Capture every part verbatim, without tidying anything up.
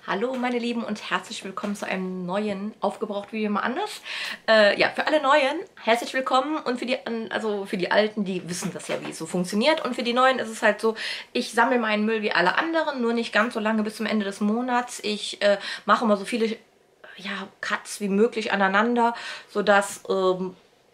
Hallo meine Lieben und herzlich willkommen zu einem neuen Aufgebraucht-Video mal anders. Äh, ja, für alle Neuen herzlich willkommen und für die, also für die Alten, die wissen das ja, wie es so funktioniert. Und für die Neuen ist es halt so, ich sammle meinen Müll wie alle anderen, nur nicht ganz so lange bis zum Ende des Monats. Ich äh, mache immer so viele ja, Cuts wie möglich aneinander, sodass... Ähm,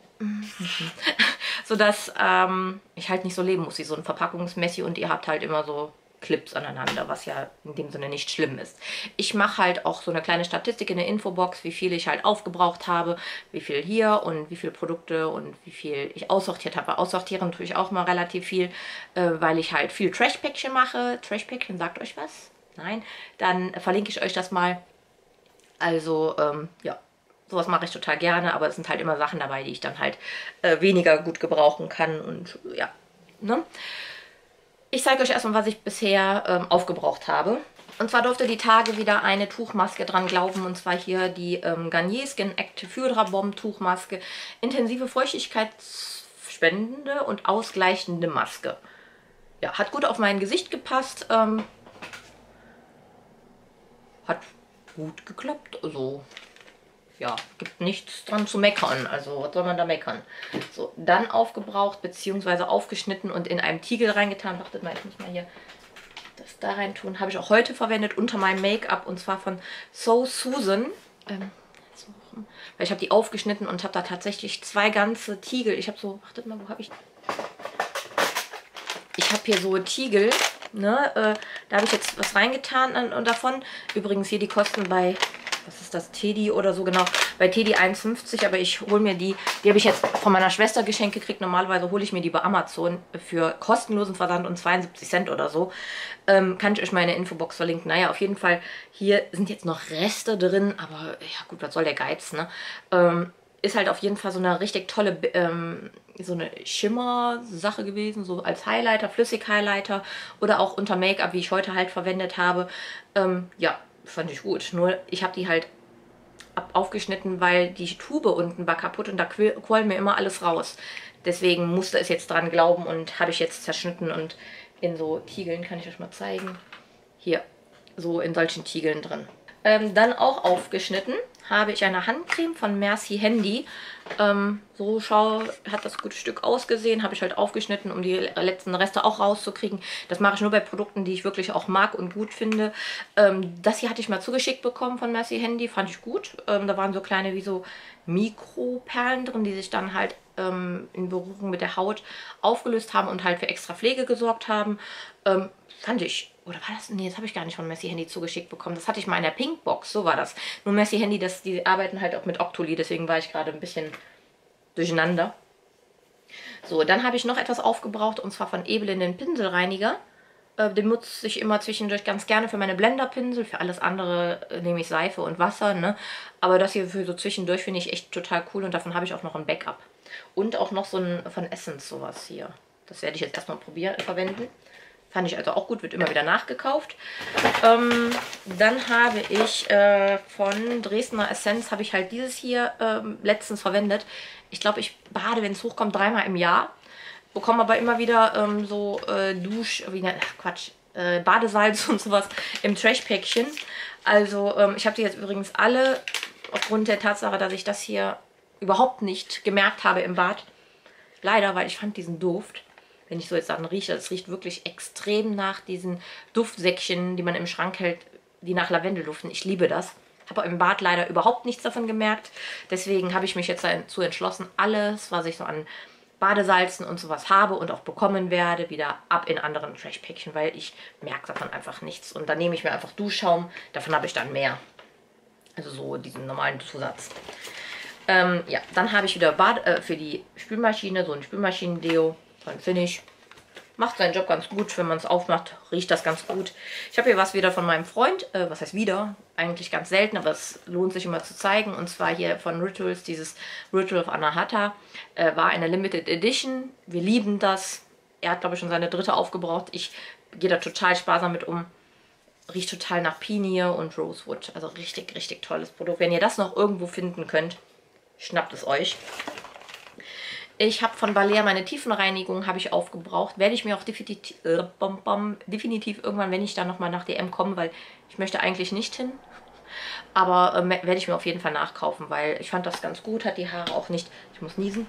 sodass ähm, ich halt nicht so leben muss wie so ein Verpackungsmessi und ihr habt halt immer so Clips aneinander, was ja in dem Sinne nicht schlimm ist. Ich mache halt auch so eine kleine Statistik in der Infobox, wie viel ich halt aufgebraucht habe, wie viel hier und wie viele Produkte und wie viel ich aussortiert habe. Aussortieren tue ich auch mal relativ viel, äh, weil ich halt viel Trash-Päckchen mache. Trash-Päckchen, sagt euch was? Nein? Dann verlinke ich euch das mal. Also, ähm, ja. Sowas mache ich total gerne, aber es sind halt immer Sachen dabei, die ich dann halt äh, weniger gut gebrauchen kann und ja, ne? Ich zeige euch erstmal, was ich bisher ähm, aufgebraucht habe. Und zwar durfte die Tage wieder eine Tuchmaske dran glauben, und zwar hier die ähm, Garnier Skin Active Hydra Bomb Tuchmaske. Intensive Feuchtigkeitsspendende und ausgleichende Maske. Ja, hat gut auf mein Gesicht gepasst. Ähm, hat gut geklappt, also... Ja, gibt nichts dran zu meckern. Also, was soll man da meckern? So, dann aufgebraucht bzw. aufgeschnitten und in einem Tiegel reingetan. Wartet mal, ich muss mal hier das da rein tun. Habe ich auch heute verwendet unter meinem Make-up und zwar von So Susan. Ähm, so, weil ich habe die aufgeschnitten und habe da tatsächlich zwei ganze Tiegel. Ich habe so, wartet mal, wo habe ich... Ich habe hier so Tiegel, ne? Äh, da habe ich jetzt was reingetan und, und davon. Übrigens hier die Kosten bei... Was ist das? Teddy oder so, genau. Bei Teddy eins fünfzig, aber ich hole mir die, die habe ich jetzt von meiner Schwester geschenkt gekriegt. Normalerweise hole ich mir die bei Amazon für kostenlosen Versand und zweiundsiebzig Cent oder so. Ähm, kann ich euch mal in der Infobox verlinken. Naja, auf jeden Fall, hier sind jetzt noch Reste drin, aber ja gut, was soll der Geiz, ne? Ähm, ist halt auf jeden Fall so eine richtig tolle, ähm, so eine Schimmer-Sache gewesen, so als Highlighter, Flüssig-Highlighter oder auch unter Make-up, wie ich heute halt verwendet habe. Ähm, ja. Fand ich gut. Nur ich habe die halt ab aufgeschnitten, weil die Tube unten war kaputt und da quoll mir immer alles raus. Deswegen musste es jetzt dran glauben und habe ich jetzt zerschnitten und in so Tiegeln, kann ich euch mal zeigen. Hier, so in solchen Tiegeln drin. Ähm, dann auch aufgeschnitten habe ich eine Handcreme von Merci Handy. Ähm, so schau, hat das gute Stück ausgesehen. Habe ich halt aufgeschnitten, um die letzten Reste auch rauszukriegen. Das mache ich nur bei Produkten, die ich wirklich auch mag und gut finde. Ähm, das hier hatte ich mal zugeschickt bekommen von Merci Handy. Fand ich gut. Ähm, da waren so kleine wie so Mikroperlen drin, die sich dann halt ähm, in Berührung mit der Haut aufgelöst haben und halt für extra Pflege gesorgt haben. Ähm, fand ich... Oder war das? Nee, das habe ich gar nicht von Merci Handy zugeschickt bekommen. Das hatte ich mal in der Pinkbox. So war das. Nur Merci Handy, das, die arbeiten halt auch mit Octoly. Deswegen war ich gerade ein bisschen durcheinander. So, dann habe ich noch etwas aufgebraucht. Und zwar von Ebelin den Pinselreiniger. Äh, den nutze ich immer zwischendurch ganz gerne für meine Blenderpinsel. Für alles andere äh, nehme ich Seife und Wasser, ne? Aber das hier für so zwischendurch finde ich echt total cool. Und davon habe ich auch noch ein Backup. Und auch noch so ein von Essence sowas hier. Das werde ich jetzt erstmal probieren, verwenden. Fand ich also auch gut, wird immer wieder nachgekauft. Ähm, dann habe ich äh, von Dresdner Essenz, habe ich halt dieses hier ähm, letztens verwendet. Ich glaube, ich bade, wenn es hochkommt, dreimal im Jahr. Bekomme aber immer wieder ähm, so äh, Dusch, wie ne, ach Quatsch, äh, Badesalz und sowas im Trash-Päckchen. Also ähm, ich habe die jetzt übrigens alle, aufgrund der Tatsache, dass ich das hier überhaupt nicht gemerkt habe im Bad. Leider, weil ich fand diesen Duft... Wenn ich so jetzt dann rieche, das riecht wirklich extrem nach diesen Duftsäckchen, die man im Schrank hält, die nach Lavendel duften. Ich liebe das. Habe im Bad leider überhaupt nichts davon gemerkt. Deswegen habe ich mich jetzt dazu entschlossen, alles, was ich so an Badesalzen und sowas habe und auch bekommen werde, wieder ab in anderen Trash-Päckchen, weil ich merke davon einfach nichts. Und dann nehme ich mir einfach Duschschaum, davon habe ich dann mehr. Also so diesen normalen Zusatz. Ähm, ja, dann habe ich wieder Bad äh, für die Spülmaschine, so ein Spülmaschinen-Deo. Dann finde ich, macht seinen Job ganz gut. Wenn man es aufmacht, riecht das ganz gut. Ich habe hier was wieder von meinem Freund. Äh, was heißt wieder? Eigentlich ganz selten, aber es lohnt sich immer zu zeigen. Und zwar hier von Rituals, dieses Ritual of Anahata. Äh, war eine Limited Edition. Wir lieben das. Er hat, glaube ich, schon seine dritte aufgebraucht. Ich gehe da total sparsam mit um. Riecht total nach Pinie und Rosewood. Also richtig, richtig tolles Produkt. Wenn ihr das noch irgendwo finden könnt, schnappt es euch. Ich habe von Balea meine Tiefenreinigung habe ich aufgebraucht. Werde ich mir auch definitiv, äh, bom, bom, definitiv irgendwann, wenn ich dann nochmal nach D M komme, weil ich möchte eigentlich nicht hin. Aber äh, werde ich mir auf jeden Fall nachkaufen, weil ich fand das ganz gut. Hat die Haare auch nicht, ich muss niesen,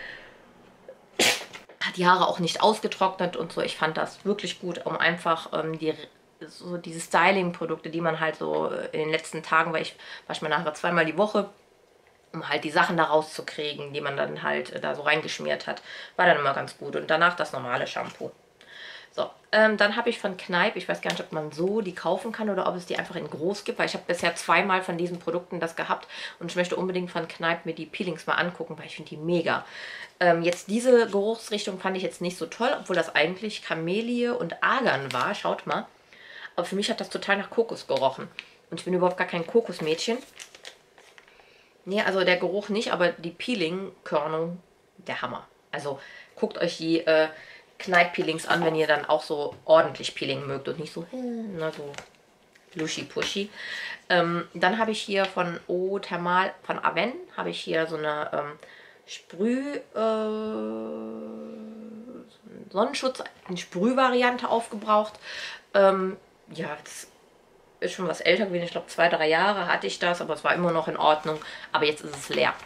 hat die Haare auch nicht ausgetrocknet und so. Ich fand das wirklich gut, um einfach ähm, die, so diese Styling-Produkte, die man halt so in den letzten Tagen, weil ich wasche meine Haare zweimal die Woche, um halt die Sachen da rauszukriegen, die man dann halt äh, da so reingeschmiert hat. War dann immer ganz gut. Und danach das normale Shampoo. So, ähm, dann habe ich von Kneipp, ich weiß gar nicht, ob man so die kaufen kann oder ob es die einfach in groß gibt, weil ich habe bisher zweimal von diesen Produkten das gehabt und ich möchte unbedingt von Kneipp mir die Peelings mal angucken, weil ich finde die mega. Ähm, jetzt diese Geruchsrichtung fand ich jetzt nicht so toll, obwohl das eigentlich Kamelie und Argan war, schaut mal. Aber für mich hat das total nach Kokos gerochen und ich bin überhaupt gar kein Kokosmädchen. Nee, also der Geruch nicht, aber die Peeling-Körnung, der Hammer. Also guckt euch die äh, Kneipp-Peelings an, wenn ihr dann auch so ordentlich Peeling mögt und nicht so, na, so luschi-puschi. Ähm, dann habe ich hier von Eau Thermal, von Aven, habe ich hier so eine ähm, Sprüh, äh, Sonnenschutz, eine Sprühvariante aufgebraucht. Ähm, ja, das ist schon was älter gewesen. Ich glaube, zwei, drei Jahre hatte ich das, aber es war immer noch in Ordnung. Aber jetzt ist es leer.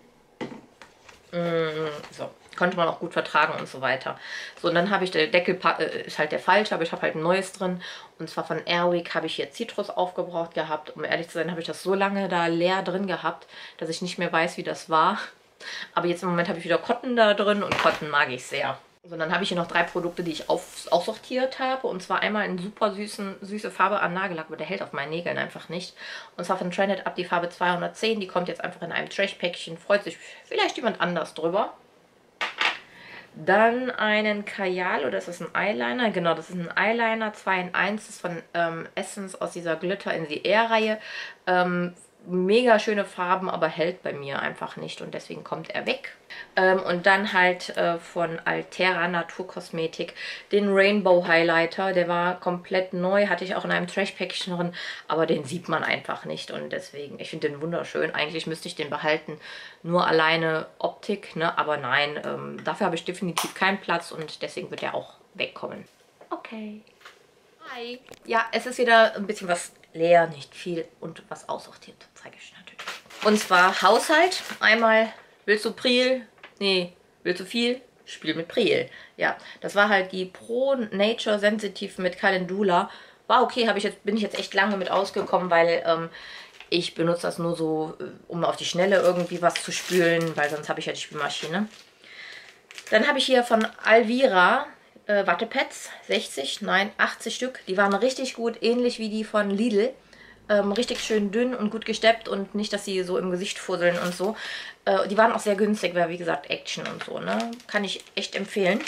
Mm, so, konnte man auch gut vertragen und so weiter. So, und dann habe ich, der Deckel äh, ist halt der falsche, aber ich habe halt ein neues drin. Und zwar von Airwick habe ich hier Zitrus aufgebraucht gehabt. Um ehrlich zu sein, habe ich das so lange da leer drin gehabt, dass ich nicht mehr weiß, wie das war. Aber jetzt im Moment habe ich wieder Cotton da drin und Cotton mag ich sehr. So, dann habe ich hier noch drei Produkte, die ich auf, aussortiert habe. Und zwar einmal in super süßen, süße Farbe an Nagellack, aber der hält auf meinen Nägeln einfach nicht. Und zwar von Trended Up die Farbe zweihundertzehn. Die kommt jetzt einfach in einem Trash-Päckchen. Freut sich vielleicht jemand anders drüber. Dann einen Kajal, oder ist das ein Eyeliner? Genau, das ist ein Eyeliner zwei in eins. Das ist von ähm, Essence aus dieser Glitter in the Air-Reihe. Ähm, mega schöne Farben, aber hält bei mir einfach nicht und deswegen kommt er weg. Ähm, und dann halt äh, von Altera Naturkosmetik den Rainbow Highlighter. Der war komplett neu, hatte ich auch in einem Trash-Päckchen drin, aber den sieht man einfach nicht und deswegen, ich finde den wunderschön. Eigentlich müsste ich den behalten, nur alleine Optik, ne? Aber nein, ähm, dafür habe ich definitiv keinen Platz und deswegen wird er auch wegkommen. Okay. Hi. Ja, es ist wieder ein bisschen was leer, nicht viel und was aussortiert. Zeige ich natürlich. Und zwar Haushalt. Einmal willst du Priel? Nee, willst du viel? Spiel mit Priel. Ja, das war halt die Pro Nature Sensitive mit Calendula. War okay, habe ich jetzt, bin ich jetzt echt lange mit ausgekommen, weil ähm, ich benutze das nur so, um auf die Schnelle irgendwie was zu spülen, weil sonst habe ich ja die Spülmaschine. Dann habe ich hier von Alvira Äh, Wattepads, sechzig, nein, achtzig Stück. Die waren richtig gut, ähnlich wie die von Lidl. Ähm, richtig schön dünn und gut gesteppt und nicht, dass sie so im Gesicht fusseln und so. Äh, die waren auch sehr günstig, weil wie gesagt Action und so, ne? Kann ich echt empfehlen.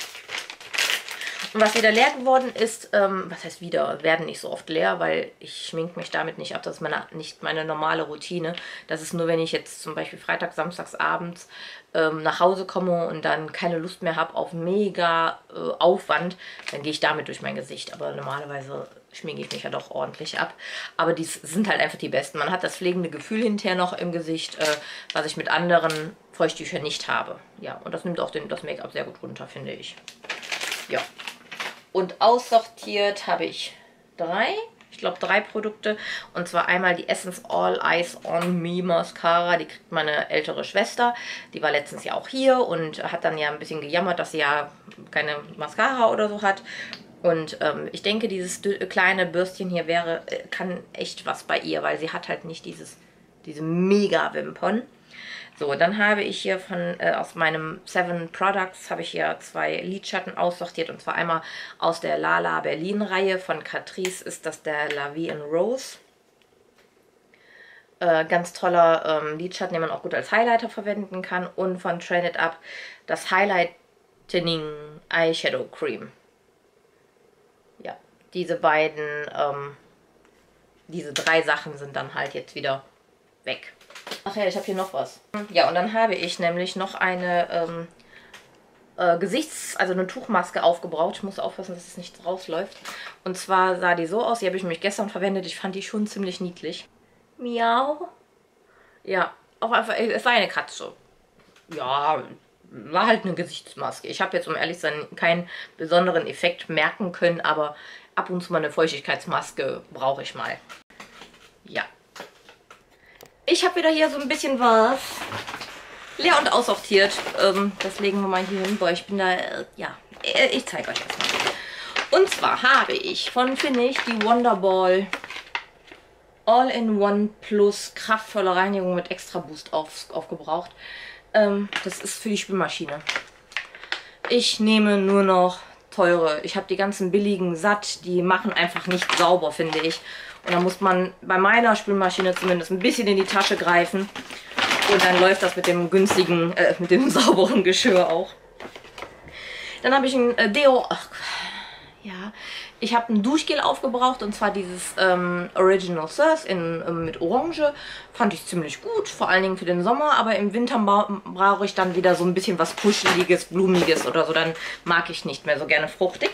Und was wieder leer geworden ist, ähm, was heißt wieder, werden nicht so oft leer, weil ich schminke mich damit nicht ab. Das ist meine, nicht meine normale Routine. Das ist nur, wenn ich jetzt zum Beispiel Freitag, Samstags abends ähm, nach Hause komme und dann keine Lust mehr habe auf mega äh, Aufwand, dann gehe ich damit durch mein Gesicht. Aber normalerweise schminke ich mich ja doch ordentlich ab. Aber die sind halt einfach die besten. Man hat das pflegende Gefühl hinterher noch im Gesicht, äh, was ich mit anderen Feuchttüchern nicht habe. Ja, und das nimmt auch den, das Make-up sehr gut runter, finde ich. Ja. Und aussortiert habe ich drei, ich glaube drei Produkte. Und zwar einmal die Essence All Eyes on Me Mascara. Die kriegt meine ältere Schwester. Die war letztens ja auch hier und hat dann ja ein bisschen gejammert, dass sie ja keine Mascara oder so hat. Und ähm, ich denke, dieses kleine Bürstchen hier wäre, kann echt was bei ihr, weil sie hat halt nicht dieses, diese Mega-Wimpern. So, dann habe ich hier von äh, aus meinem Seven Products habe ich hier zwei Lidschatten aussortiert. Und zwar einmal aus der Lala Berlin Reihe. Von Catrice ist das der La Vie in Rose. Äh, ganz toller ähm, Lidschatten, den man auch gut als Highlighter verwenden kann. Und von Trended Up das Highlightening Eyeshadow Cream. Ja, diese beiden, ähm, diese drei Sachen sind dann halt jetzt wieder weg. Ach ja, ich habe hier noch was. Ja, und dann habe ich nämlich noch eine ähm, äh, Gesichts-, also eine Tuchmaske aufgebraucht. Ich muss aufpassen, dass es nicht rausläuft. Und zwar sah die so aus. Die habe ich nämlich gestern verwendet. Ich fand die schon ziemlich niedlich. Miau. Ja, auch einfach, es war eine Katze. Ja, war halt eine Gesichtsmaske. Ich habe jetzt, um ehrlich zu sein, keinen besonderen Effekt merken können, aber ab und zu mal eine Feuchtigkeitsmaske brauche ich mal. Ja. Ich habe wieder hier so ein bisschen was leer und aussortiert. Ähm, das legen wir mal hier hin. Boah, ich bin da, äh, ja, ich zeige euch erstmal. Und zwar habe ich von Finish die Wonderball All-in-One Plus kraftvolle Reinigung mit Extra Boost auf, aufgebraucht. Ähm, das ist für die Spülmaschine. Ich nehme nur noch teure. Ich habe die ganzen billigen satt. Die machen einfach nicht sauber, finde ich. Und da muss man bei meiner Spülmaschine zumindest ein bisschen in die Tasche greifen. Und dann läuft das mit dem günstigen, äh, mit dem sauberen Geschirr auch. Dann habe ich ein äh, Deo. Ach, ja. Ich habe ein Duschgel aufgebraucht, und zwar dieses ähm, Original Source in, ähm, mit Orange. Fand ich ziemlich gut, vor allen Dingen für den Sommer. Aber im Winter brauche ich dann wieder so ein bisschen was Kuscheliges, Blumiges oder so. Dann mag ich nicht mehr so gerne fruchtig.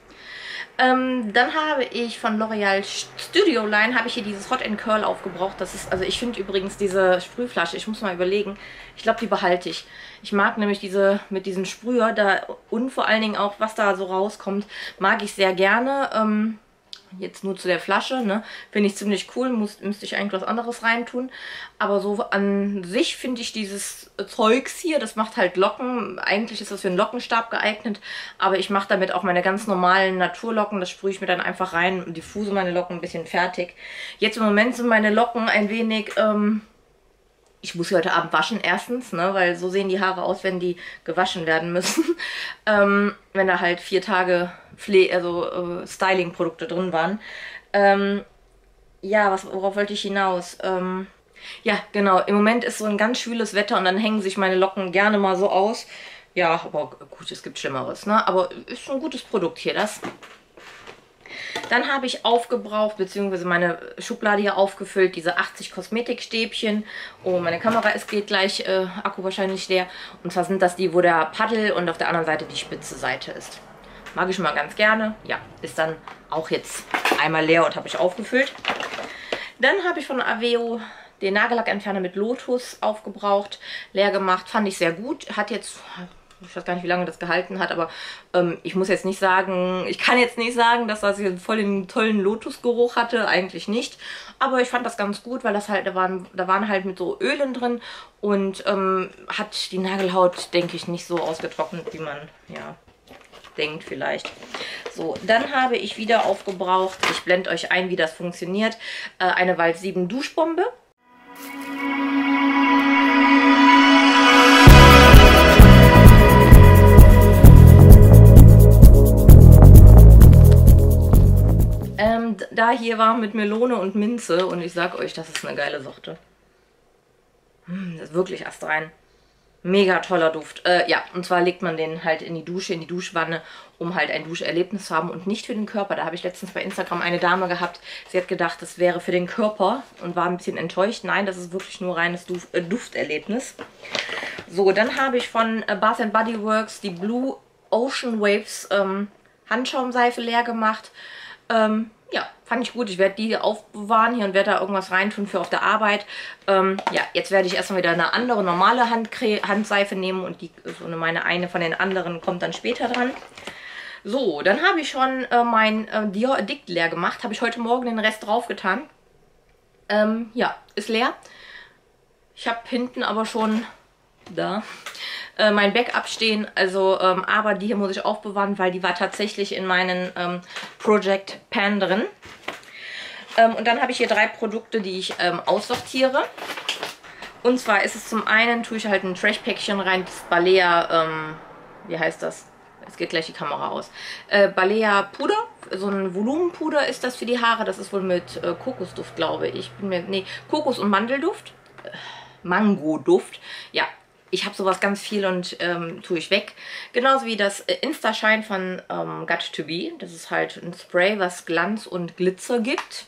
Ähm, dann habe ich von L'Oreal Studio Line habe ich hier dieses Hot and Curl aufgebraucht. Das ist, also ich finde übrigens diese Sprühflasche, ich muss mal überlegen, ich glaube, die behalte ich. Ich mag nämlich diese mit diesem Sprüher da und vor allen Dingen auch, was da so rauskommt, mag ich sehr gerne. Ähm, jetzt nur zu der Flasche, ne? Finde ich ziemlich cool, muss, müsste ich eigentlich was anderes reintun. Aber so an sich finde ich dieses Zeugs hier, das macht halt Locken. Eigentlich ist das für einen Lockenstab geeignet, aber ich mache damit auch meine ganz normalen Naturlocken. Das sprühe ich mir dann einfach rein und diffuse meine Locken ein bisschen fertig. Jetzt im Moment sind meine Locken ein wenig... Ähm, ich muss sie heute Abend waschen, erstens, ne, weil so sehen die Haare aus, wenn die gewaschen werden müssen. ähm, wenn da halt vier Tage Pfle also äh, Styling-Produkte drin waren. Ähm, ja, was, worauf wollte ich hinaus? Ähm, ja, genau, im Moment ist so ein ganz schwüles Wetter und dann hängen sich meine Locken gerne mal so aus. Ja, aber gut, es gibt Schlimmeres, ne? Aber ist schon ein gutes Produkt hier, das. Dann habe ich aufgebraucht, beziehungsweise meine Schublade hier aufgefüllt, diese achtzig Kosmetikstäbchen. Oh, meine Kamera ist geht gleich, äh, Akku wahrscheinlich leer. Und zwar sind das die, wo der Paddel und auf der anderen Seite die spitze Seite ist. Mag ich schon mal ganz gerne. Ja, ist dann auch jetzt einmal leer und habe ich aufgefüllt. Dann habe ich von Aveo den Nagellackentferner mit Lotus aufgebraucht, leer gemacht. Fand ich sehr gut. Hat jetzt... Ich weiß gar nicht, wie lange das gehalten hat, aber ähm, ich muss jetzt nicht sagen, ich kann jetzt nicht sagen, dass das hier voll den tollen Lotusgeruch hatte, eigentlich nicht. Aber ich fand das ganz gut, weil das halt, da waren, da waren halt mit so Ölen drin und ähm, hat die Nagelhaut, denke ich, nicht so ausgetrocknet, wie man, ja, denkt vielleicht. So, dann habe ich wieder aufgebraucht, ich blende euch ein, wie das funktioniert, äh, eine Wald sieben Duschbombe. Ähm, da hier war mit Melone und Minze und ich sag euch, das ist eine geile Sorte. Hm, das ist wirklich astrein. Mega toller Duft. Äh, ja, und zwar legt man den halt in die Dusche, in die Duschwanne, um halt ein Duscherlebnis zu haben und nicht für den Körper. Da habe ich letztens bei Instagram eine Dame gehabt, sie hat gedacht, das wäre für den Körper und war ein bisschen enttäuscht. Nein, das ist wirklich nur reines Duf äh, Dufterlebnis. So, dann habe ich von äh, Bath and Body Works die Blue Ocean Waves ähm, Handschaumseife leer gemacht. Ähm, ja, fand ich gut. Ich werde die aufbewahren hier und werde da irgendwas reintun für auf der Arbeit. Ähm, ja, jetzt werde ich erstmal wieder eine andere normale Handcre Handseife nehmen und die, so eine, meine eine von den anderen kommt dann später dran. So, dann habe ich schon äh, mein äh, Dior Addict leer gemacht. Habe ich heute Morgen den Rest draufgetan. Ähm, ja, ist leer. Ich habe hinten aber schon da äh, mein Backup stehen, also ähm, aber die hier muss ich aufbewahren, weil die war tatsächlich in meinen ähm, Project Pan drin. Ähm, und dann habe ich hier drei Produkte, die ich ähm, aussortiere. Und zwar ist es zum einen, tue ich halt ein Trash-Päckchen rein, das Balea, ähm, wie heißt das? Jetzt geht gleich die Kamera aus. Äh, Balea Puder, so ein Volumenpuder ist das für die Haare, das ist wohl mit äh, Kokosduft, glaube ich. Ich bin mir, nee, Kokos- und Mandelduft. Äh, Mango-Duft, ja. Ich habe sowas ganz viel und ähm, tue ich weg. Genauso wie das Insta-Shine von ähm, Got to Be. Das ist halt ein Spray, was Glanz und Glitzer gibt.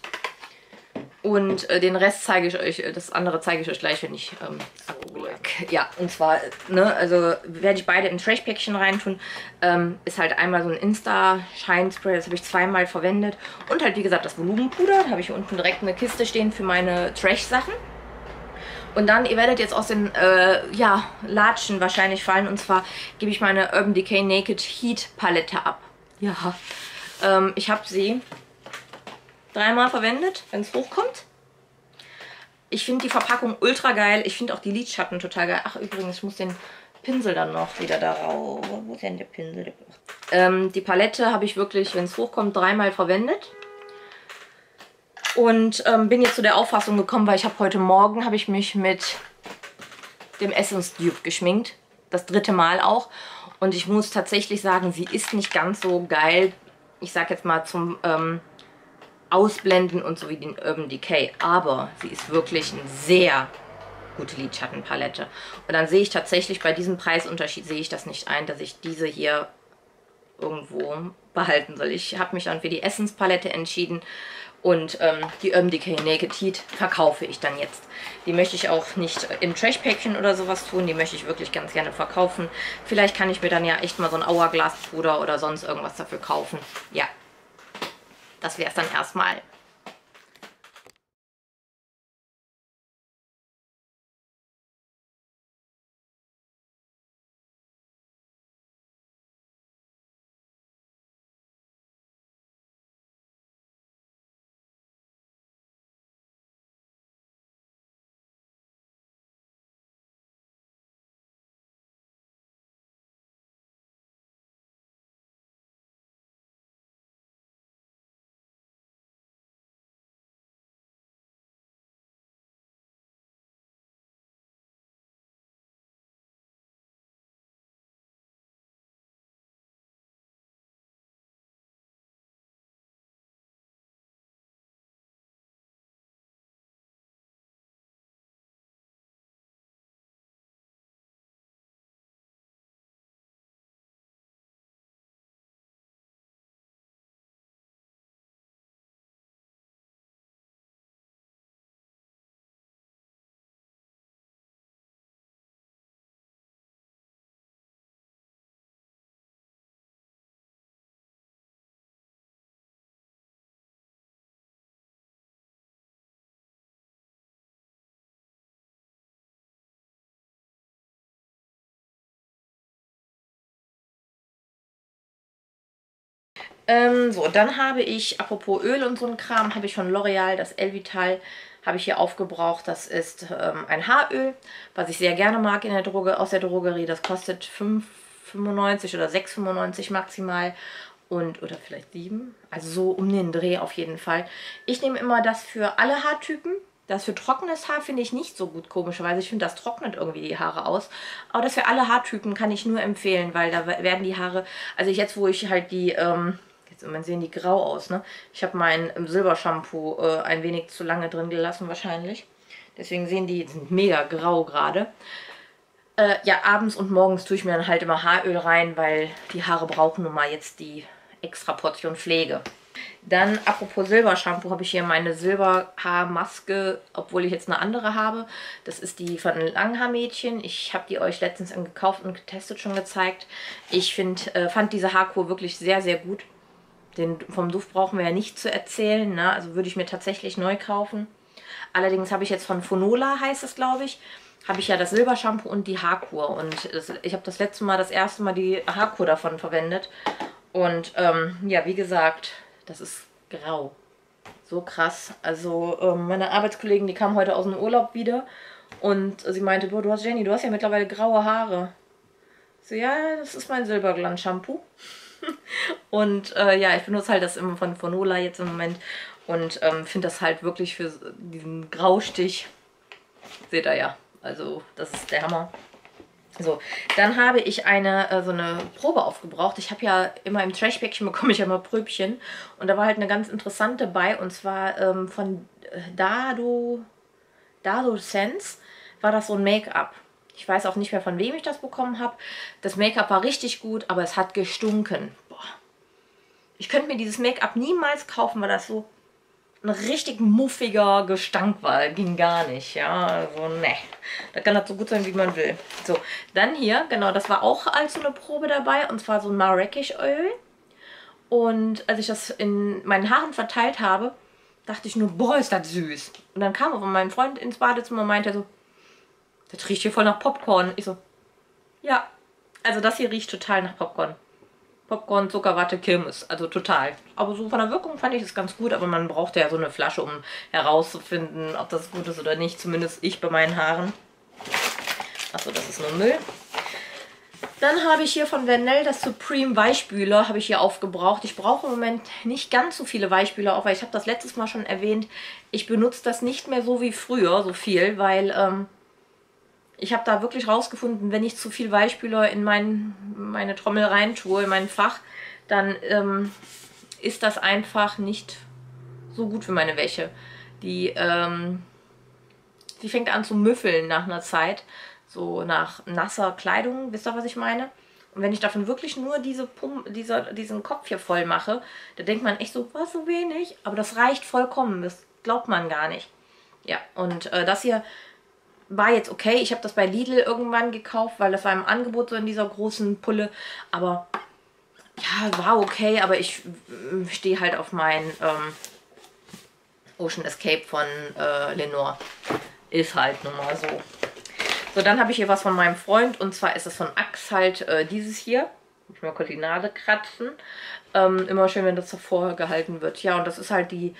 Und äh, den Rest zeige ich euch, das andere zeige ich euch gleich, wenn ich... Ähm, ja, und zwar, ne, also werde ich beide in Trash-Päckchen reintun. Ähm, ist halt einmal so ein Insta-Shine-Spray, das habe ich zweimal verwendet. Und halt, wie gesagt, das Volumenpuder. Da habe ich hier unten direkt eine Kiste stehen für meine Trash-Sachen. Und dann, ihr werdet jetzt aus den äh, ja, Latschen wahrscheinlich fallen. Und zwar gebe ich meine Urban Decay Naked Heat Palette ab. Ja, ähm, ich habe sie dreimal verwendet, wenn es hochkommt. Ich finde die Verpackung ultra geil. Ich finde auch die Lidschatten total geil. Ach, übrigens, ich muss den Pinsel dann noch wieder darauf. Wo ist denn der Pinsel? Ähm, die Palette habe ich wirklich, wenn es hochkommt, dreimal verwendet. Und ähm, bin jetzt zu der Auffassung gekommen, weil ich habe heute Morgen, habe ich mich mit dem Essence Dupe geschminkt. Das dritte Mal auch. Und ich muss tatsächlich sagen, sie ist nicht ganz so geil. Ich sag jetzt mal zum ähm, Ausblenden und so wie den Urban Decay. Aber sie ist wirklich eine sehr gute Lidschattenpalette. Und dann sehe ich tatsächlich bei diesem Preisunterschied, sehe ich das nicht ein, dass ich diese hier irgendwo behalten soll. Ich habe mich dann für die Essence Palette entschieden. Und ähm, die Urban Decay Naked Heat verkaufe ich dann jetzt. Die möchte ich auch nicht im Trash-Päckchen oder sowas tun. Die möchte ich wirklich ganz gerne verkaufen. Vielleicht kann ich mir dann ja echt mal so ein Hourglass-Puder oder sonst irgendwas dafür kaufen. Ja, das wäre es dann erstmal. Ähm, so, dann habe ich, apropos Öl und so ein Kram, habe ich von L'Oreal das Elvital, habe ich hier aufgebraucht. Das ist ähm, ein Haaröl, was ich sehr gerne mag in der Droge, aus der Drogerie. Das kostet fünf fünfundneunzig oder sechs fünfundneunzig maximal. Und, oder vielleicht sieben. Also so um den Dreh auf jeden Fall. Ich nehme immer das für alle Haartypen. Das für trockenes Haar finde ich nicht so gut, komischerweise. Ich finde, das trocknet irgendwie die Haare aus. Aber das für alle Haartypen kann ich nur empfehlen, weil da werden die Haare... Also jetzt, wo ich halt die... Ähm, jetzt im Moment sehen die grau aus, ne? Ich habe mein Silbershampoo äh, ein wenig zu lange drin gelassen wahrscheinlich. Deswegen sehen die sind mega grau gerade. Äh, ja, abends und morgens tue ich mir dann halt immer Haaröl rein, weil die Haare brauchen nun mal jetzt die extra Portion Pflege. Dann, apropos Silbershampoo, habe ich hier meine Silberhaarmaske, obwohl ich jetzt eine andere habe. Das ist die von Langhaarmädchen. Ich habe die euch letztens gekauft und getestet schon gezeigt. Ich find, äh, fand diese Haarkur wirklich sehr, sehr gut. Den, vom Duft brauchen wir ja nicht zu erzählen, ne? Also würde ich mir tatsächlich neu kaufen. Allerdings habe ich jetzt von Phonola, heißt es glaube ich, habe ich ja das Silbershampoo und die Haarkur. Und das, ich habe das letzte Mal, das erste Mal die Haarkur davon verwendet. Und ähm, ja, wie gesagt, das ist grau. So krass. Also ähm, meine Arbeitskollegen, die kamen heute aus dem Urlaub wieder. Und sie meinte, du hast Jenny, du hast ja mittlerweile graue Haare. So, ja, das ist mein Silberglanz-Shampoo. Und äh, ja, ich benutze halt das immer von Phonola jetzt im Moment. Und ähm, finde das halt wirklich für diesen Graustich. Seht ihr ja. Also das ist der Hammer. So, dann habe ich eine äh, so eine Probe aufgebraucht. Ich habe ja immer im Trash-Päckchen bekomme ich ja immer Pröbchen. Und da war halt eine ganz interessante bei. Und zwar ähm, von äh, Dado, Dado Sense war das so ein Make-up. Ich weiß auch nicht mehr, von wem ich das bekommen habe. Das Make-up war richtig gut, aber es hat gestunken. Boah. Ich könnte mir dieses Make-up niemals kaufen, weil das so ein richtig muffiger Gestank war. Ging gar nicht, ja. Also, ne. Da kann das so gut sein, wie man will. So, dann hier, genau, das war auch als so eine Probe dabei. Und zwar so ein Marrakesch-Öl. Und als ich das in meinen Haaren verteilt habe, dachte ich nur, boah, ist das süß. Und dann kam aber mein Freund ins Badezimmer und meinte so, Das riecht hier voll nach Popcorn. Ich so, ja. Also das hier riecht total nach Popcorn. Popcorn, Zuckerwatte, Kirmes. Also total. Aber so von der Wirkung fand ich es ganz gut. Aber man braucht ja so eine Flasche, um herauszufinden, ob das gut ist oder nicht. Zumindest ich bei meinen Haaren. Achso, das ist nur Müll. Dann habe ich hier von Vernell das Supreme Weichspüler, habe ich hier aufgebraucht. Ich brauche im Moment nicht ganz so viele Weichspüler, auch weil ich habe das letztes Mal schon erwähnt. Ich benutze das nicht mehr so wie früher, so viel, weil ähm, ich habe da wirklich rausgefunden, wenn ich zu viel Weichspüler in mein, meine Trommel reintue, in mein Fach, dann ähm, ist das einfach nicht so gut für meine Wäsche. Die, ähm, die fängt an zu müffeln nach einer Zeit. So nach nasser Kleidung, wisst ihr, was ich meine? Und wenn ich davon wirklich nur diese Pump, dieser, diesen Kopf hier voll mache, da denkt man echt so, was, so wenig? Aber das reicht vollkommen, das glaubt man gar nicht. Ja, und äh, das hier war jetzt okay. Ich habe das bei Lidl irgendwann gekauft, weil das war im Angebot so in dieser großen Pulle. Aber ja, war okay, aber ich äh, stehe halt auf mein ähm, Ocean Escape von äh, Lenore. Ist halt nun mal so. So, dann habe ich hier was von meinem Freund und zwar ist es von Axe halt äh, dieses hier. Ich mal kurz die Nase kratzen. Ähm, immer schön, wenn das davor gehalten wird. Ja, und das ist halt die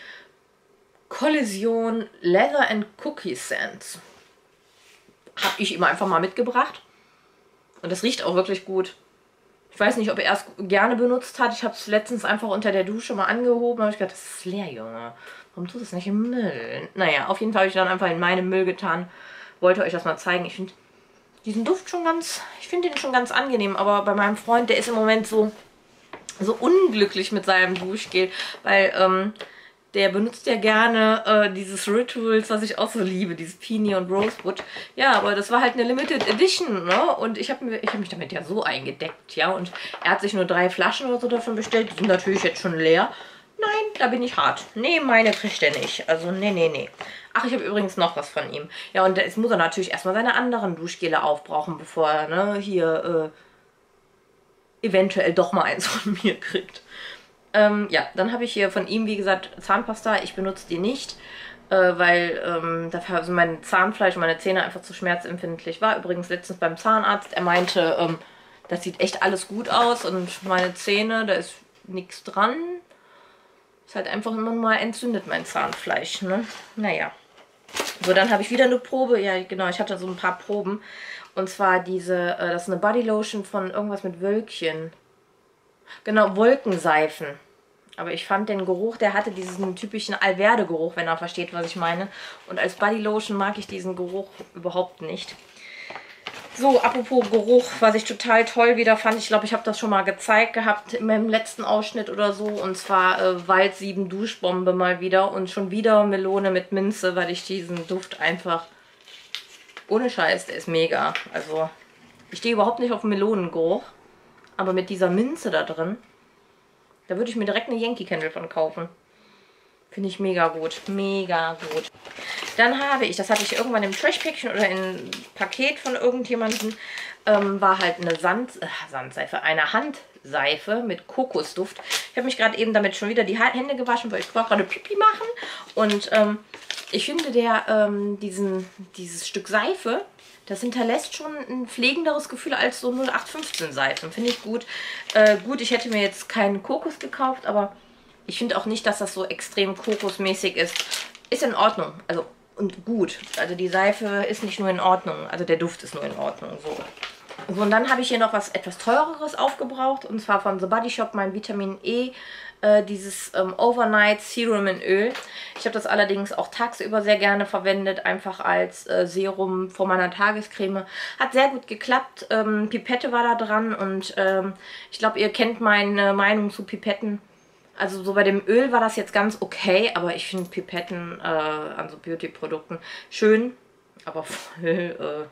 Kollision Leather and Cookie Scents. Habe ich ihm einfach mal mitgebracht. Und das riecht auch wirklich gut. Ich weiß nicht, ob er es gerne benutzt hat. Ich habe es letztens einfach unter der Dusche mal angehoben. Da habe ich gedacht, das ist leer, Junge. Warum tust du das nicht im Müll? Naja, auf jeden Fall habe ich dann einfach in meinen Müll getan. Wollte euch das mal zeigen. Ich finde diesen Duft schon ganz, ich finde den schon ganz angenehm. Aber bei meinem Freund, der ist im Moment so, so unglücklich mit seinem Duschgel. Weil, ähm, der benutzt ja gerne äh, dieses Rituals, was ich auch so liebe, dieses Peony und Rosewood. Ja, aber das war halt eine Limited Edition, ne? Und ich habe hab mich damit ja so eingedeckt, ja. Und er hat sich nur drei Flaschen oder so davon bestellt. Die sind natürlich jetzt schon leer. Nein, da bin ich hart. Nee, meine kriegt er nicht. Also, nee, nee, nee. Ach, ich habe übrigens noch was von ihm. Ja, und jetzt muss er natürlich erstmal seine anderen Duschgele aufbrauchen, bevor er, ne, hier, äh, eventuell doch mal eins von mir kriegt. Ähm, ja, dann habe ich hier von ihm, wie gesagt, Zahnpasta. Ich benutze die nicht, äh, weil ähm, dafür also mein Zahnfleisch und meine Zähne einfach zu schmerzempfindlich war. Übrigens letztens beim Zahnarzt, er meinte, ähm, das sieht echt alles gut aus und meine Zähne, da ist nichts dran. Ist halt einfach immer mal entzündet, mein Zahnfleisch, ne? Naja. So, dann habe ich wieder eine Probe. Ja, genau, ich hatte so ein paar Proben. Und zwar diese, äh, das ist eine Bodylotion von irgendwas mit Wölkchen. Genau, Wolkenseifen. Aber ich fand den Geruch, der hatte diesen typischen Alverde-Geruch, wenn er versteht, was ich meine. Und als Bodylotion mag ich diesen Geruch überhaupt nicht. So, apropos Geruch, was ich total toll wieder fand. Ich glaube, ich habe das schon mal gezeigt gehabt in meinem letzten Ausschnitt oder so. Und zwar äh, Wald sieben Duschbombe mal wieder. Und schon wieder Melone mit Minze, weil ich diesen Duft einfach... Ohne Scheiß, der ist mega. Also, ich stehe überhaupt nicht auf Melonengeruch. Aber mit dieser Minze da drin, da würde ich mir direkt eine Yankee Candle von kaufen. Finde ich mega gut. Mega gut. Dann habe ich, das hatte ich irgendwann im Trash-Päckchen oder im Paket von irgendjemandem, ähm, war halt eine Sand, äh, Sandseife, eine Handseife mit Kokosduft. Ich habe mich gerade eben damit schon wieder die Hände gewaschen, weil ich wollte gerade Pipi machen. Und ähm, ich finde, der, ähm, diesen, dieses Stück Seife, das hinterlässt schon ein pflegenderes Gefühl als so null acht fünfzehn Seifen. Finde ich gut. Äh, gut, ich hätte mir jetzt keinen Kokos gekauft, aber ich finde auch nicht, dass das so extrem kokosmäßig ist. Ist in Ordnung. Also, und gut. Also die Seife ist nicht nur in Ordnung. Also der Duft ist nur in Ordnung. So. So, und dann habe ich hier noch was etwas teureres aufgebraucht. Und zwar von The Body Shop mein Vitamin E. Äh, dieses ähm, Overnight Serum in Öl. Ich habe das allerdings auch tagsüber sehr gerne verwendet. Einfach als äh, Serum vor meiner Tagescreme. Hat sehr gut geklappt. Ähm, Pipette war da dran. Und ähm, ich glaube, ihr kennt meine Meinung zu Pipetten. Also so bei dem Öl war das jetzt ganz okay, aber ich finde Pipetten äh, an so Beauty-Produkten schön, aber voll,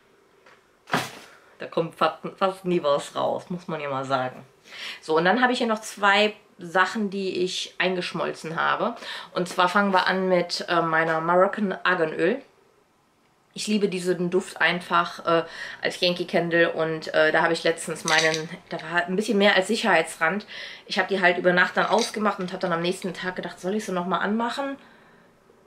äh, da kommt fast, fast nie was raus, muss man ja mal sagen. So, und dann habe ich hier noch zwei Sachen, die ich eingeschmolzen habe. Und zwar fangen wir an mit äh, meiner Moroccan Arganöl. Ich liebe diesen Duft einfach äh, als Yankee Candle und äh, da habe ich letztens meinen, da war ein bisschen mehr als Sicherheitsrand. Ich habe die halt über Nacht dann ausgemacht und habe dann am nächsten Tag gedacht, soll ich sie nochmal anmachen?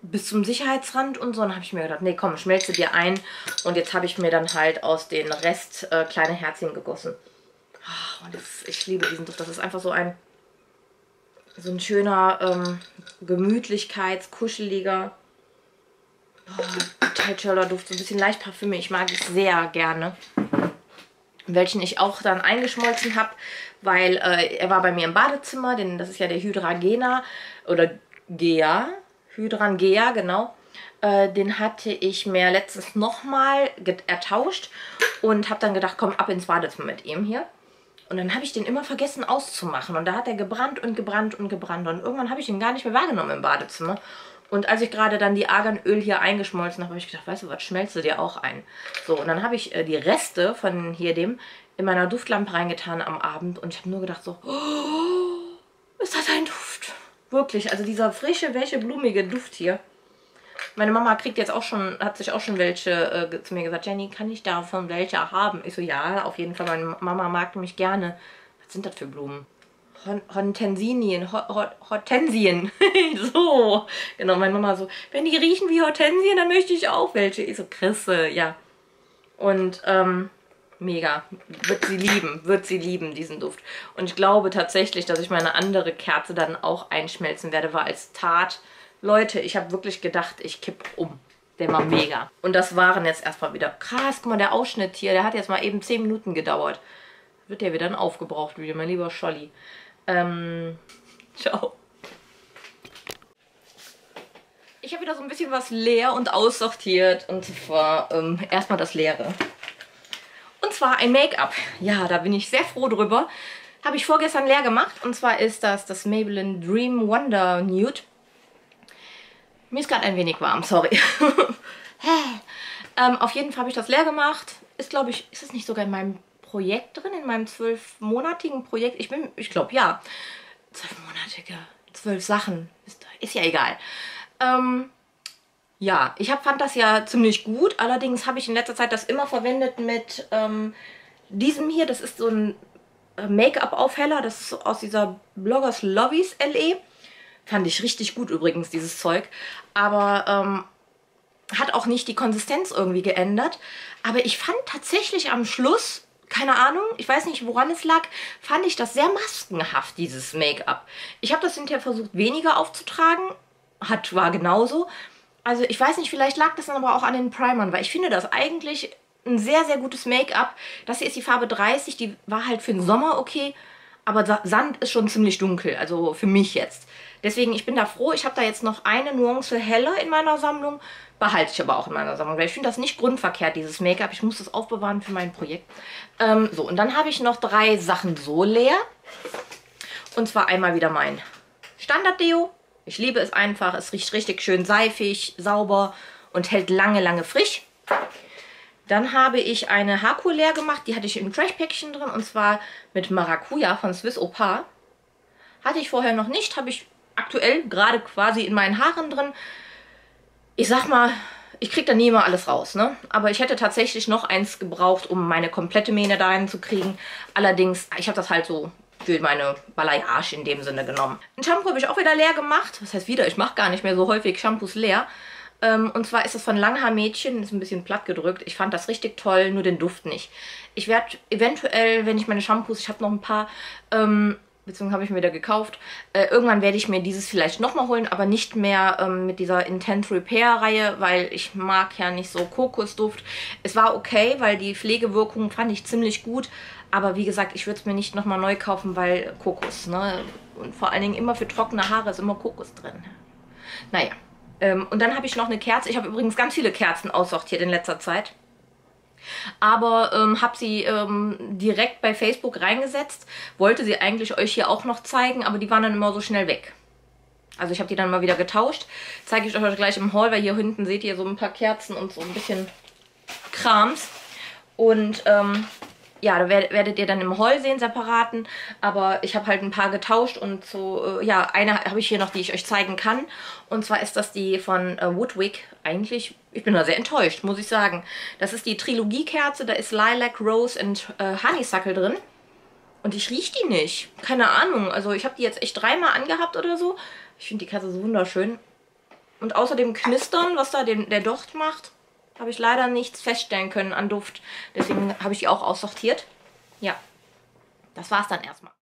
bis zum Sicherheitsrand und so. Und dann habe ich mir gedacht, nee, komm, schmelze dir ein. Und jetzt habe ich mir dann halt aus den Rest äh, kleine Herzchen gegossen. Oh, und das, ich liebe diesen Duft. Das ist einfach so ein, so ein schöner ähm, Gemütlichkeits-, kuscheliger, oh, total toller Duft. So ein bisschen leicht parfümig. Ich mag es sehr gerne. Welchen ich auch dann eingeschmolzen habe, weil äh, er war bei mir im Badezimmer, denn das ist ja der Hydrangea oder Gea, Hydrangea, genau. Äh, den hatte ich mir letztens nochmal ertauscht und habe dann gedacht, komm, ab ins Badezimmer mit ihm hier. Und dann habe ich den immer vergessen auszumachen und da hat er gebrannt und gebrannt und gebrannt und irgendwann habe ich ihn gar nicht mehr wahrgenommen im Badezimmer. Und als ich gerade dann die Arganöl hier eingeschmolzen habe, habe ich gedacht, weißt du was, schmelzt du dir auch ein. So, und dann habe ich äh, die Reste von hier dem in meiner Duftlampe reingetan am Abend. Und ich habe nur gedacht so, oh, ist das ein Duft? Wirklich, also dieser frische, welche blumige Duft hier. Meine Mama kriegt jetzt auch schon, hat sich auch schon welche äh, zu mir gesagt, Jenny, kann ich davon welche haben? Ich so, ja, auf jeden Fall, meine Mama mag mich gerne. Was sind das für Blumen? Hortensien, Hortensien, so, genau, meine Mama so, wenn die riechen wie Hortensien, dann möchte ich auch welche. Ich so, Chrisse, ja. Und, ähm, mega, wird sie lieben, wird sie lieben, diesen Duft. Und ich glaube tatsächlich, dass ich meine andere Kerze dann auch einschmelzen werde, weil als Tat, Leute, ich habe wirklich gedacht, ich kipp um. Der war mega. Und das waren jetzt erstmal wieder, krass, guck mal, der Ausschnitt hier, der hat jetzt mal eben zehn Minuten gedauert. Wird der wieder ein aufgebraucht Video, mein lieber Scholli. Ähm, ciao. Ich habe wieder so ein bisschen was leer und aussortiert. Und zwar ähm, erstmal das Leere. Und zwar ein Make-up. Ja, da bin ich sehr froh drüber. Habe ich vorgestern leer gemacht. Und zwar ist das das Maybelline Dream Wonder Nude. Mir ist gerade ein wenig warm, sorry. ähm, auf jeden Fall habe ich das leer gemacht. Ist, glaube ich, ist es nicht sogar in meinem Projekt drin, in meinem zwölfmonatigen Projekt. Ich bin, ich glaube, ja. Zwölfmonatige, zwölf Sachen. Ist, ist ja egal. Ähm, ja, ich hab, fand das ja ziemlich gut. Allerdings habe ich in letzter Zeit das immer verwendet mit ähm, diesem hier. Das ist so ein Make-up-Aufheller. Das ist aus dieser Bloggers Lovies L E. Fand ich richtig gut übrigens, dieses Zeug. Aber ähm, hat auch nicht die Konsistenz irgendwie geändert. Aber ich fand tatsächlich am Schluss, keine Ahnung, ich weiß nicht, woran es lag, fand ich das sehr maskenhaft, dieses Make-up. Ich habe das hinterher versucht, weniger aufzutragen. Hat, war genauso. Also ich weiß nicht, vielleicht lag das dann aber auch an den Primern, weil ich finde das eigentlich ein sehr, sehr gutes Make-up. Das hier ist die Farbe dreißig, die war halt für den Sommer okay. Aber Sand ist schon ziemlich dunkel, also für mich jetzt. Deswegen, ich bin da froh. Ich habe da jetzt noch eine Nuance heller in meiner Sammlung. Behalte ich aber auch in meiner Sammlung, weil ich finde das nicht grundverkehrt, dieses Make-up. Ich muss das aufbewahren für mein Projekt. Ähm, so, und dann habe ich noch drei Sachen so leer. Und zwar einmal wieder mein Standard-Deo. Ich liebe es einfach. Es riecht richtig schön seifig, sauber und hält lange, lange frisch. Dann habe ich eine Haarkur leer gemacht. Die hatte ich im Trash-Päckchen drin. Und zwar mit Maracuja von Swiss Opar. Hatte ich vorher noch nicht. Habe ich aktuell gerade quasi in meinen Haaren drin. Ich sag mal, ich kriege da nie immer alles raus, ne? Aber ich hätte tatsächlich noch eins gebraucht, um meine komplette Mähne da reinzukriegen. Allerdings, ich habe das halt so für meine Balayage in dem Sinne genommen. Ein Shampoo habe ich auch wieder leer gemacht. Was heißt wieder? Ich mache gar nicht mehr so häufig Shampoos leer. Ähm, und zwar ist es von Langhaar-Mädchen. Ist ein bisschen platt gedrückt. Ich fand das richtig toll, nur den Duft nicht. Ich werde eventuell, wenn ich meine Shampoos, ich habe noch ein paar, ähm, beziehungsweise habe ich mir wieder gekauft. Äh, irgendwann werde ich mir dieses vielleicht nochmal holen, aber nicht mehr ähm, mit dieser Intense Repair Reihe, weil ich mag ja nicht so Kokosduft. Es war okay, weil die Pflegewirkung fand ich ziemlich gut. Aber wie gesagt, ich würde es mir nicht nochmal neu kaufen, weil Kokos, ne? Und vor allen Dingen immer für trockene Haare ist immer Kokos drin. Naja. Ähm, und dann habe ich noch eine Kerze. Ich habe übrigens ganz viele Kerzen aussortiert in letzter Zeit. Aber ähm, habe sie ähm, direkt bei Facebook reingesetzt. Wollte sie eigentlich euch hier auch noch zeigen, aber die waren dann immer so schnell weg. Also ich habe die dann mal wieder getauscht. Zeige ich euch gleich im Haul, weil hier hinten seht ihr so ein paar Kerzen und so ein bisschen Krams. Und ähm, ja, da werdet ihr dann im Haul sehen, separaten. Aber ich habe halt ein paar getauscht und so, äh, ja, eine habe ich hier noch, die ich euch zeigen kann. Und zwar ist das die von äh, Woodwick. Eigentlich, ich bin da sehr enttäuscht, muss ich sagen. Das ist die Trilogie-Kerze, da ist Lilac, Rose und äh, Honeysuckle drin. Und ich rieche die nicht. Keine Ahnung, also ich habe die jetzt echt dreimal angehabt oder so. Ich finde die Kerze so wunderschön. Und außer dem Knistern, was da den, der Docht macht, habe ich leider nichts feststellen können an Duft. Deswegen habe ich die auch aussortiert. Ja, das war's dann erstmal.